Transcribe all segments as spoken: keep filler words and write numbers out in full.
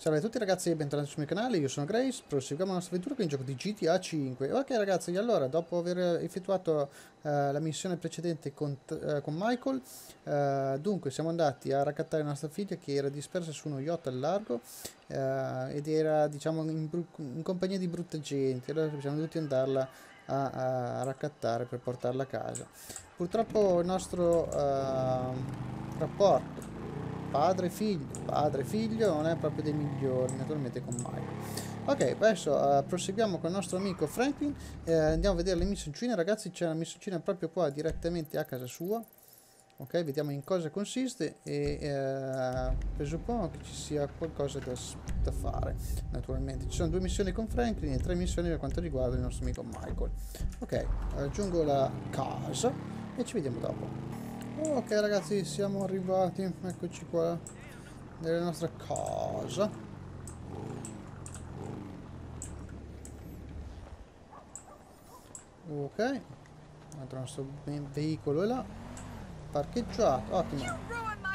Salve a tutti ragazzi e bentornati sul mio canale, io sono Grace, proseguiamo la nostra avventura con il gioco di G T A cinque. Ok ragazzi, allora, dopo aver effettuato eh, la missione precedente con, eh, con Michael, eh, dunque siamo andati a raccattare la nostra figlia che era dispersa su uno yacht al largo eh, ed era, diciamo, in, in compagnia di brutta gente. Allora siamo dovuti andarla a, a raccattare per portarla a casa. Purtroppo il nostro eh, rapporto padre-figlio, padre-figlio non è proprio dei migliori, naturalmente con Michael. Ok, adesso uh, proseguiamo con il nostro amico Franklin, eh, andiamo a vedere le missioncine, ragazzi, c'è una missioncina proprio qua direttamente a casa sua. Ok, vediamo in cosa consiste e eh, presuppongo che ci sia qualcosa da, da fare, naturalmente. Ci sono due missioni con Franklin e tre missioni per quanto riguarda il nostro amico Michael. Ok, raggiungo la casa e ci vediamo dopo. Ok ragazzi, siamo arrivati, eccoci qua nella nostra casa. Ok, il nostro veicolo è là, parcheggiato, ottimo.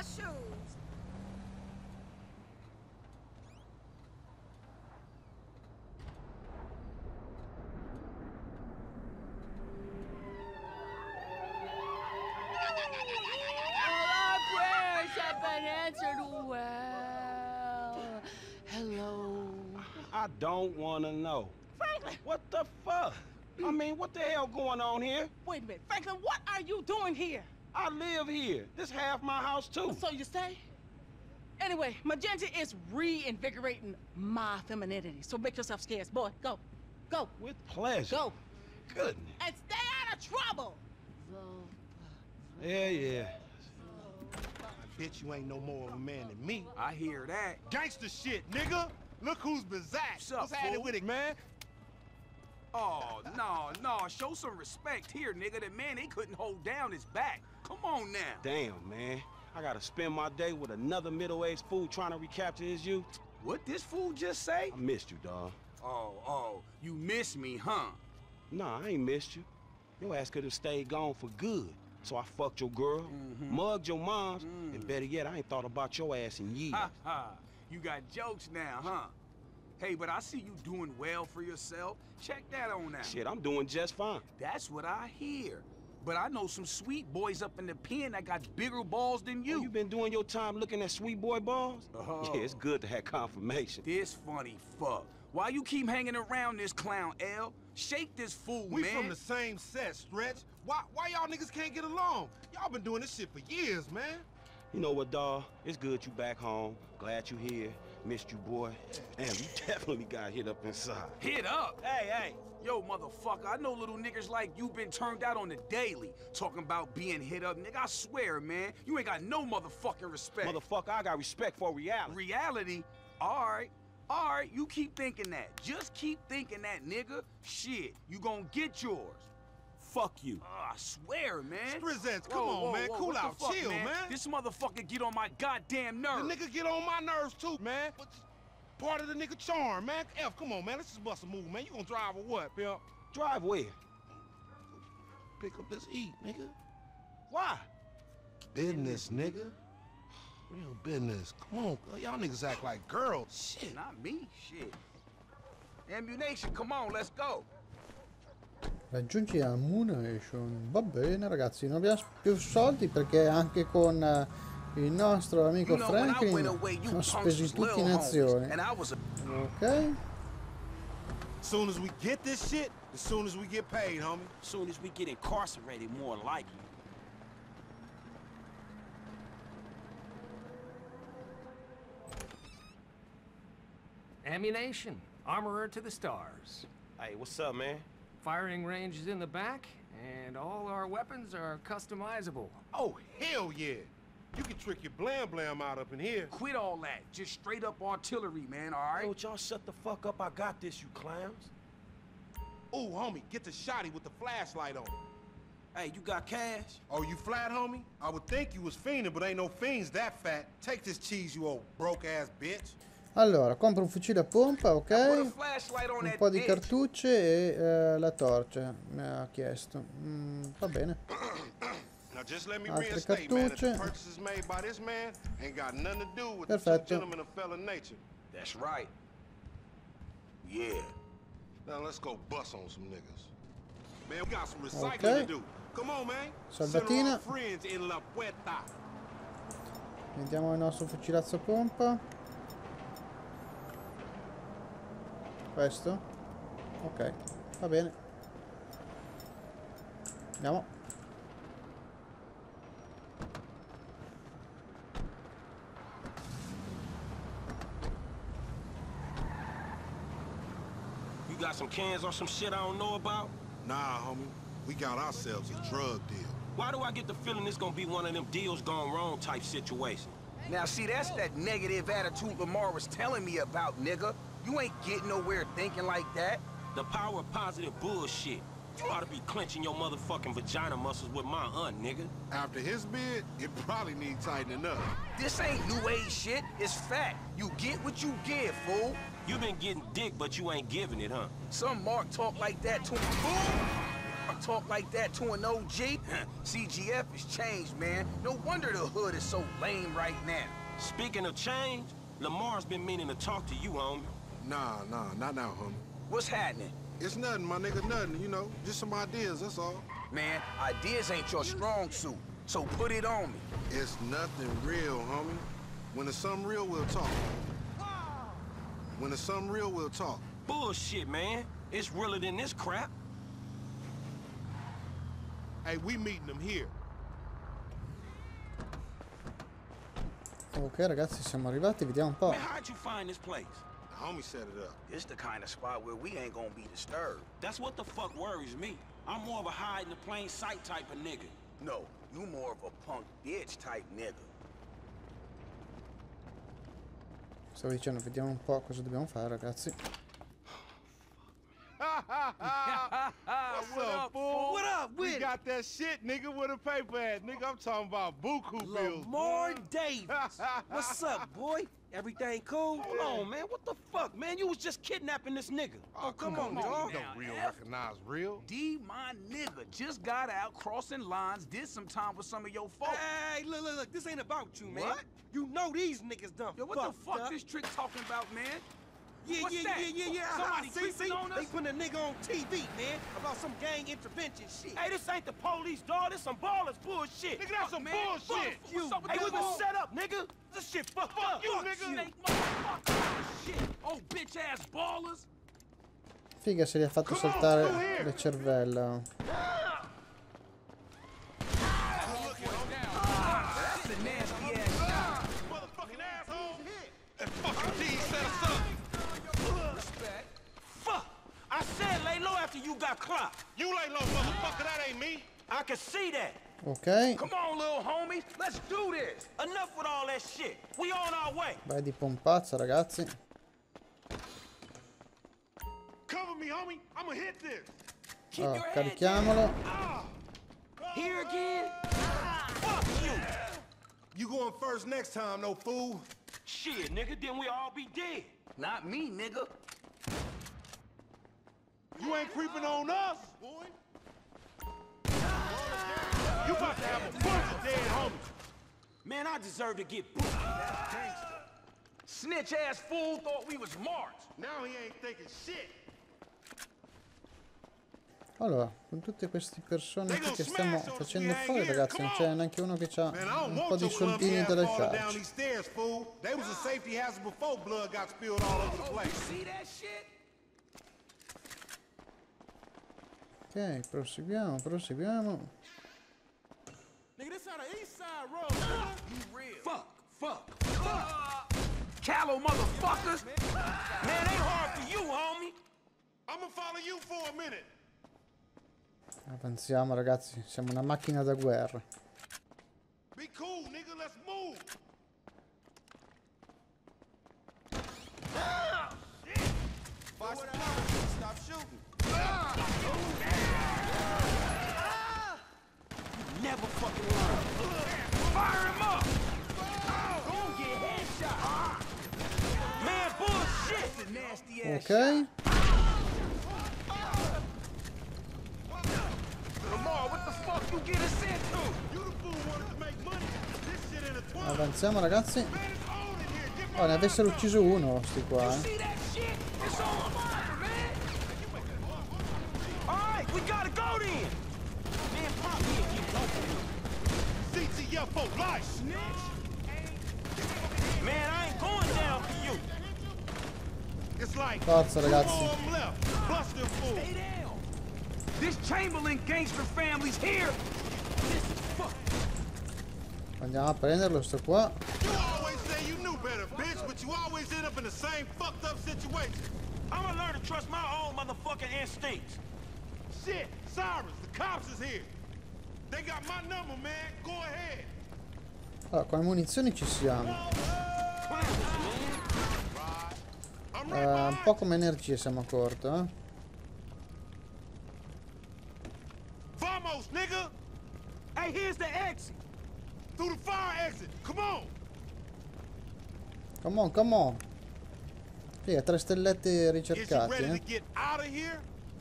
I don't want to know. Franklin! What the fuck? I mean, what the hell going on here? Wait a minute. Franklin, what are you doing here? I live here. This half my house, too. So you stay? Anyway, Magenta is reinvigorating my femininity. So make yourself scarce. Boy, go. Go. With pleasure. Go. Goodness. And stay out of trouble. Yeah, yeah. I bet you ain't no more of a man than me. I hear that. Gangsta shit, nigga! Look who's bazack. What's up, What's happening fool? with it, man? Oh, no, no. Show some respect here, nigga. That man, they couldn't hold down his back. Come on now. Damn, man. I gotta spend my day with another middle-aged fool trying to recapture his youth. What this fool just say? I missed you, dawg. Oh, oh. You miss me, huh? Nah, I ain't missed you. Your ass could have stayed gone for good. So I fucked your girl, Mm-hmm. mugged your moms, Mm. and better yet, I ain't thought about your ass in years. Ha, ha. You got jokes now, huh? Hey, but I see you doing well for yourself. Check that on out. Shit, I'm doing just fine. That's what I hear. But I know some sweet boys up in the pen that got bigger balls than you. Oh, you been doing your time looking at sweet boy balls? Oh. Yeah, it's good to have confirmation. This funny fuck. Why you keep hanging around this clown, L? Shake this fool, We man. from the same set, Stretch. Why why y'all niggas can't get along? Y'all been doing this shit for years, man. You know what, dawg? It's good you back home. Glad you here. Missed you, boy. Damn, you definitely got hit up inside. Hit up? Hey, hey. Yo, motherfucker, I know little niggas like you been turned out on the daily. Talking about being hit up, nigga. I swear, man. You ain't got no motherfucking respect. Motherfucker, I got respect for reality. Reality? All right. All right, you keep thinking that. Just keep thinking that, nigga. Shit, you gonna get yours. Fuck you. Oh, I swear, man. Strizzettes, come Whoa, on, whoa, man. whoa, Cool what the out. fuck, Chill, man. This motherfucker get on my goddamn The nerves. nigga get on my nerves, too, man. But part of the nigga charm, man. F, come on, man. Let's just bust a move, man. You gonna drive or what, pimp? Drive where? Pick up this heat, nigga. Why? Business, nigga. Real business. Come on, y'all niggas act like girls. Shit, not me. Shit. Ammunition, come on, let's go. Raggiungi Ammunition. Va bene ragazzi, non abbiamo più soldi perché anche con eh, il nostro amico You know, when I Franklin went away, you sono punks spesi was tutti in little azione. homies, and I was a... Ok. As soon as we get this shit, as soon as we get paid, homie. Soon as we get incarcerated, more likely. Ammunition. Armorer to the stars. Hey, what's up, man? Firing range is in the back, and all our weapons are customizable. Oh, hell yeah. You can trick your blam blam out up in here. Quit all that. Just straight up artillery, man, all right? Yo, y'all shut the fuck up. I got this, you clowns. Ooh, homie, get the shotty with the flashlight on. Hey, you got cash? Oh, you flat, homie? I would think you was fiending, but ain't no fiends that fat. Take this cheese, you old broke-ass bitch. Allora, compro un fucile a pompa, Put a ok? flashlight on Un that po' di bitch. cartucce e eh, la torcia, mi ha chiesto. Mm, va bene. Now just let me Altre reinstate, man, that the cartucce. purchases made by this man ain't got nothing to do with Perfetto. the two gentlemen of felon nature. That's right. Yeah. Now let's go bust on some niggas. Man, we got some recycling Okay. to do. Come on, man. Salvatina. Send our friends in La Puerta. Vediamo il nostro fucilazzo pompa. Questo? Ok, va bene. Andiamo. You got some cans or some shit I don't know about? Nah, homie. We got ourselves a drug deal. Why do I get the feeling this gonna be one of them deals gone wrong type situations? Now, see, that's that negative attitude Lamar was telling me about, nigga. You ain't getting nowhere thinking like that. The power of positive bullshit. You ought to be clenching your motherfucking vagina muscles with my aunt, nigga. After his bid, it probably needs tightening up. This ain't new age shit. It's fact. You get what you give, fool. You been getting dick, but you ain't giving it, huh? Some Mark talk like that to a fool. Or talk like that to an O G. C G F has changed, man. No wonder the hood is so lame right now. Speaking of change, Lamar's been meaning to talk to you, homie. Nah, nah, not now, homie. What's happening? It's nothing, my nigga, nothing, you know. Just some ideas, that's all. Man, ideas ain't your strong suit, so put it on me. It's nothing real, homie. When it's something real, we'll talk. When it's something real, we'll talk. Bullshit, man. It's realer than this crap. Hey, we meeting them here. Ok ragazzi, siamo arrivati, vediamo un po'. Man, how'd you find this place? The homie set it up. This the kind of spot where we ain't gonna be disturbed. That's what the fuck worries me. I'm more of a hide in the plain sight type of nigga. No, you more of a punk bitch type nigga. Stavo dicendo, vediamo un po' cosa dobbiamo fare ragazzi. What's up, fool? What up with We it? got that shit, nigga, with a paper at. Nigga, I'm talking about buku bills. Lamar boy. Davis. What's up, boy? Everything cool? Hold on, man. What the fuck, man? You was just kidnapping this nigga. Oh, come, on, dog. Don't real F. recognize real. D, my nigga, just got out crossing lines, did some time with some of your folks. Hey, look, look, look. This ain't about you, man. What? You know these niggas done Yo, what fucked the fuck up. this trick talking about, man? Yeah, What's yeah, that? yeah, yeah, yeah. Somebody see, creeping see? on us? They putting a nigga on T V, man, about some gang intervention shit. Hey, this ain't the police, dog. This some ballers bullshit. Nigga, that's some man. bullshit. Fuck you. What's up with Hey, this we been bull? set up, nigga. This shit fucked Fuck up. you, Fuck nigga. you. Snake motherfucker. Shit. Oh, bitch ass ballers. Figa se li ha fatto Come on, saltare go here. le cervella. That's a nasty ass shot. Motherfucking asshole. That fucking D set us up. Respect. Fuck. I said lay low after you got clocked. You lay low, motherfucker. That ain't me. I can see that. Ok, Come on, little homies. Let's do this. Enough with all that shit. We on our way. vai di pompazza ragazzi. Cover me, homie. I'ma hit this. Keep Allora, your head carichiamolo. down. Here again? Fuck you. You going first next time, no fool. Shit, nigga, then we all be dead. Not me, nigga. You ain't creeping on us, boy. You about to have a bunch of dead homies. Man, I deserve to get booked. That's gangster. Snitch ass fool thought we was marks. Now he ain't thinking shit. Allora, con tutte queste persone qui che stiamo facendo fuori ragazzi, non c'è neanche uno che ha Man, I don't un po' want di your clumsy soldini ass da falling down lasciarci. these stairs, fool. They was a safety hazard before blood got spilled all over the Oh, you place. see that shit? Ok, proseguiamo, proseguiamo. Nigga, this on the east side road, nigga. You real. Fuck, fuck, fuck. Callow motherfuckers. Man, ain't hard for you, homie. I'ma follow you for a minute. Avanziamo ragazzi, siamo una macchina da guerra. Be cool, nigga. Let's move. Watch the Stop shooting. Never fucking learn. Fire him up. Gonna get headshot. Man, bullshit. That's a nasty ass Ok, Lamar, what the fuck you get us into? You the fool wanted to make money. This shit intertwined. avanziamo ragazzi. Man, it's on in here. Get my Oh, ne avessero ucciso uno, sti qua, eh. See that shit? It's all over, man. All right, we gotta go then. Man, pop me and get local. C T F for life, snitch. Man, I ain't going down for you. It's like Forza, ragazzi. two more of 'em left. Bust them fools. Stay down. This Chamberlain gangster family's here. Andiamo a prenderlo, sto qua. You always say you knew better, bitch, but you always end up in the same fucked up situation. I'm gonna learn to trust my own motherfucking instincts. Shit, Cyrus, the cops is here. They got my number, man. Go ahead. Allora, come munizioni ci siamo. I'm Eh, right un po' come energie siamo a corto, eh. Vamos, nigga. Hey, here's the exit. Through the fire exit. Come on. Come on, come on. Sì, tre stellette Is you ricercate, ready eh. to get out of here?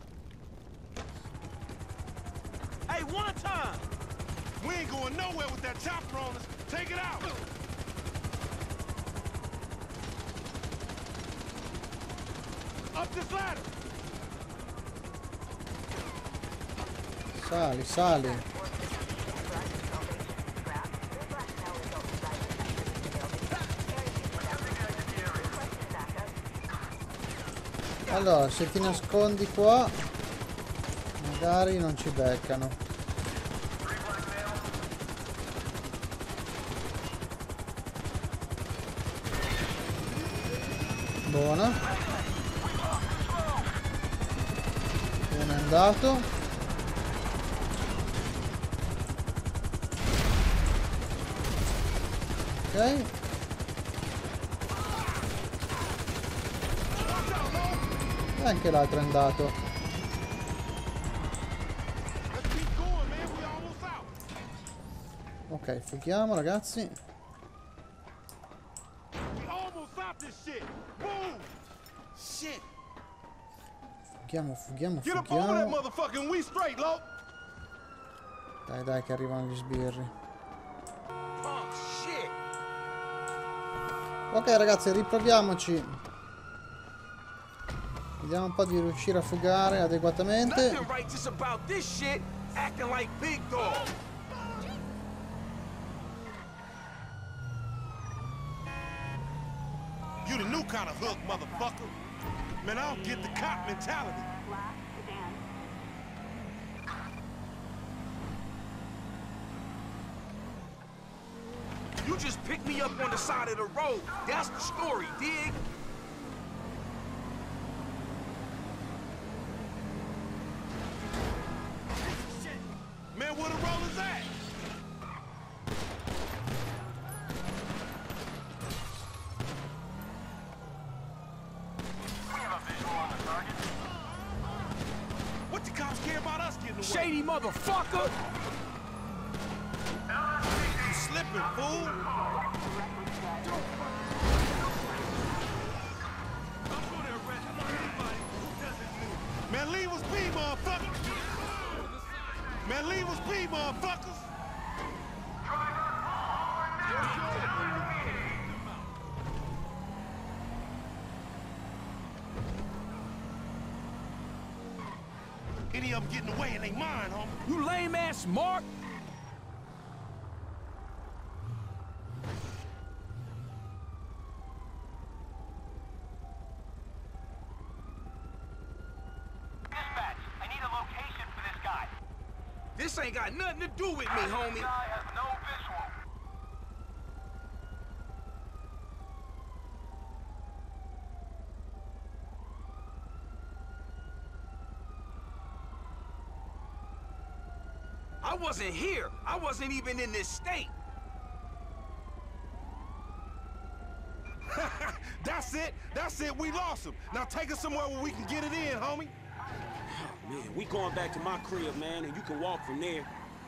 Hey, one time. We ain't going nowhere with that chopper on us. Take it out. Up this ladder. Sali, sali. Allora, se ti nascondi qua, magari non ci beccano. Buona. Uno è andato. Ok. E anche l'altro è andato. Let's keep going, man. We almost out. Ok, fughiamo ragazzi. We almost out this shit. Move. Shit. Fughiamo, fughiamo, Get up over that fughiamo. motherfucker and we straight, low. Dai, dai, che arrivano gli sbirri. Oh, shit. Ok ragazzi, riproviamoci. Vediamo un po' di riuscire a fugare adeguatamente. Nothing righteous about this shit. Acting like big dog. You the new kind of hook, motherfucker. Man, I don't get the cop mentality. You just picked me up on the side of the road. That's the story, dig? Man, where the roll is at? What the cops care about us getting away? Shady motherfucker! You slipping, fool. Man, leave us be, motherfuckers. Man, leave us be, motherfuckers. Any of them getting away and they mine, homie. You lame ass Mark! Dispatch, I need a location for this guy. This ain't got nothing to do with me, homie. This guy has no visual. I wasn't here. I wasn't even in this state. That's it. That's it. We lost him. Now take us somewhere where we can get it in, homie. Man, we going back to my crib, man, and you can walk from there.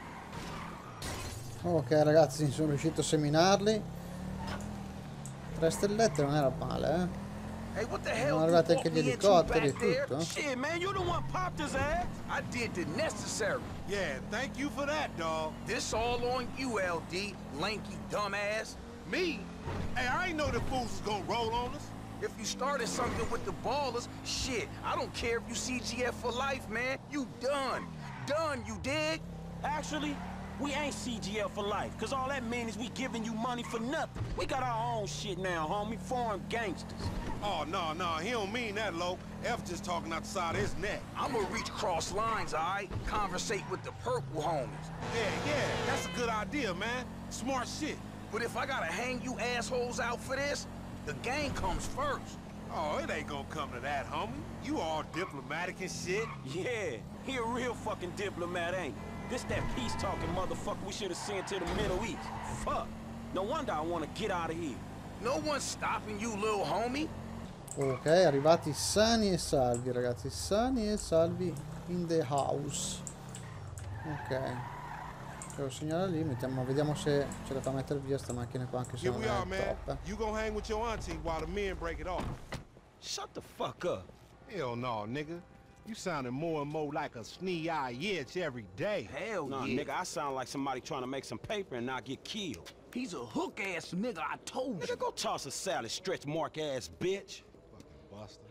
Ok ragazzi, sono riuscito a seminarli. Tre stellette non era male, eh. Hey, what the Sono hell you arrivati anche walked gli me into elicotteri e back there? tutto. Shit, man, you the one popped his ass. I did the necessary. Yeah, thank you for that, dog. This all on you, L D, lanky dumbass. Me? Hey, I ain't know the fools was gonna roll on us. If you started something with the ballers, shit, I don't care if you C G F for life, man. You done. Done, you dig? Actually, we ain't C G L for life, cause all that means is we giving you money for nothing. We got our own shit now, homie. Foreign gangsters. Oh, no, no, he don't mean that, Lo. F just talking out the side of his neck. I'ma reach cross lines, all right? Conversate with the purple homies. Yeah, yeah, that's a good idea, man. Smart shit. But if I gotta hang you assholes out for this, the gang comes first. Oh, it ain't gonna come to that, homie. You all diplomatic and shit. Yeah, he a real fucking diplomat, ain't he? This that peace-talking motherfucker we should have sent to the Middle East. Fuck. No wonder I want to get out of here. No one's stopping you, little homie. Ok, arrivati sani e salvi, ragazzi. Sani e salvi in the house. Ok. Lo segnalo lì, mettiamo, vediamo se ce la fa mettere via sta macchina qua, anche se Here non we are, man. è top. eh. You gonna hang with your auntie while the men break it off. Shut the fuck up. Hell no, nigga. You sounding more and more like a snee-eye itch every day. Hell Nah, yeah. nigga, I sound like somebody trying to make some paper and not get killed. He's a hook-ass nigga, I told you. Nigga, go toss a salad, stretch mark ass bitch. Buster.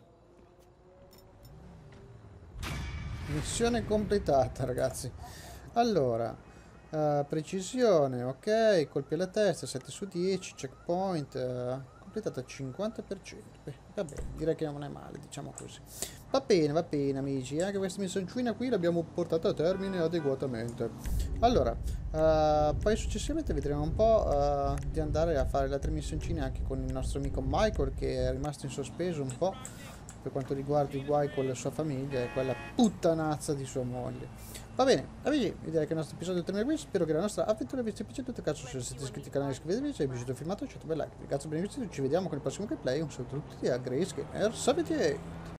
Missione completata, ragazzi. Allora, eh, precisione, ok, colpi alla testa, sette su dieci, checkpoint, eh, completata al cinquanta per cento. Beh, va bene, direi che non è male, diciamo così. Va bene, va bene, amici, anche questa missioncina qui l'abbiamo portata a termine adeguatamente. Allora, eh, poi successivamente vedremo un po' eh, di andare a fare le altre missioncine anche con il nostro amico Michael, che è rimasto in sospeso un po' per quanto riguarda i guai con la sua famiglia e quella puttanazza di sua moglie. Va bene, amici, io direi che il nostro episodio termina qui. Spero che la nostra avventura vi sia piaciuta. In caso, se siete iscritti al canale, iscrivetevi. Se vi è piaciuto il filmato, lasciate un bel like. Grazie per aver visto, ci vediamo con il prossimo gameplay. Un saluto a tutti da Grayscale R settantotto.